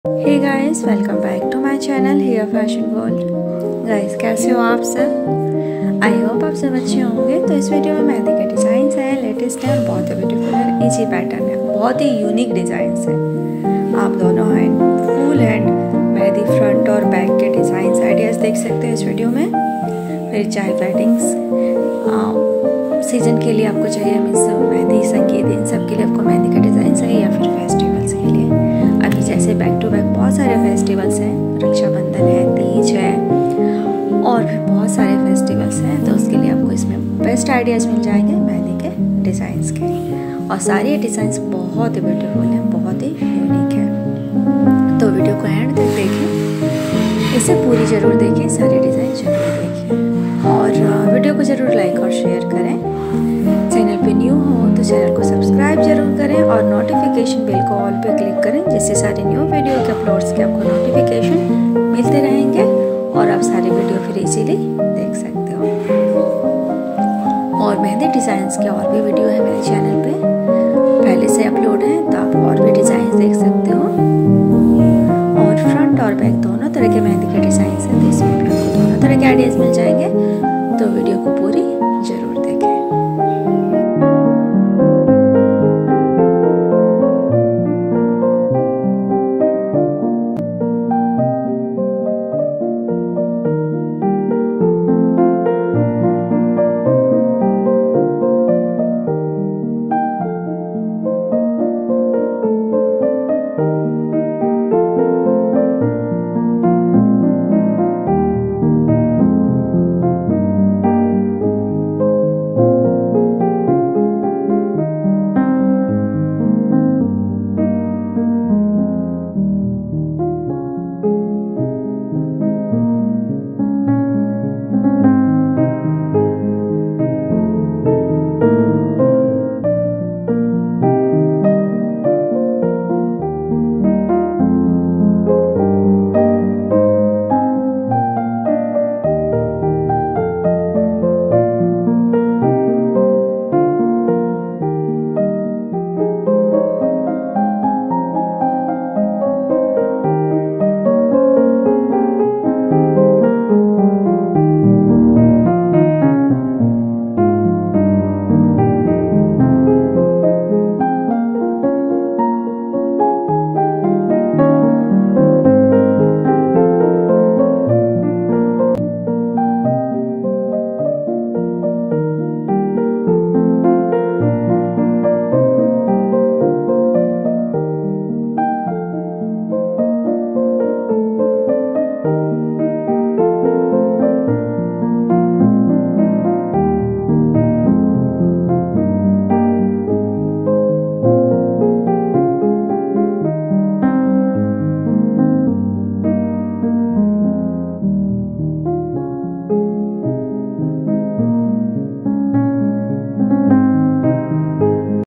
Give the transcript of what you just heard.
Hey guys, welcome back to my channel here fashion world. Guys, कैसे हो आप सब? आई होप आप सब अच्छे होंगे। तो इस वीडियो में मेहंदी के डिज़ाइंस हैं, लेटेस्ट हैं और बहुत ही ब्यूटीफुल है, इजी पैटर्न है, बहुत ही यूनिक डिज़ाइंस है। आप दोनों hand, full hand mehndi front और बैक के डिज़ाइंस आइडियाज़ देख सकते हैं इस वीडियो में। मेरी चाइल्ड वेडिंग्स सीजन के लिए आपको चाहिए, मीन्स मेहंदी संगीत इन सब के लिए आपको मेहंदी का डिज़ाइन चाहिए, या फिर फेस्टिवल्स के लिए। अभी जैसे बैक टू बैक बहुत सारे फेस्टिवल्स हैं, रक्षाबंधन है, तीज है और भी बहुत सारे फेस्टिवल्स हैं, तो उसके लिए आपको इसमें बेस्ट आइडियाज़ मिल जाएंगे मेहंदी के डिज़ाइंस के। और सारे डिज़ाइंस बहुत ही ब्यूटीफुल हैं, बहुत ही यूनिक है। तो वीडियो को एंड तक देखें, इसे पूरी ज़रूर देखें, सारे डिज़ाइन ज़रूर देखें और वीडियो को ज़रूर लाइक और शेयर करें। चैनल पे न्यू हो तो चैनल को सब्सक्राइब जरूर करें और नोटिफिकेशन बेल को ऑल पे क्लिक करें, जिससे सारे न्यू वीडियो के अपलोड्स के आपको नोटिफिकेशन मिलते रहेंगे और आप सारे वीडियो फिर इजीली देख सकते हो। और मेहंदी डिज़ाइंस के और भी वीडियो है मेरे चैनल पे, पहले से अपलोड हैं, तो आप और भी डिज़ाइन देख सकते हो। और फ्रंट और बैक दोनों तरह के मेहंदी के डिज़ाइन हैं, तो इसमें भी आपको दोनों तरह के आइडियाज़ मिल जाएंगे। तो वीडियो को पूरी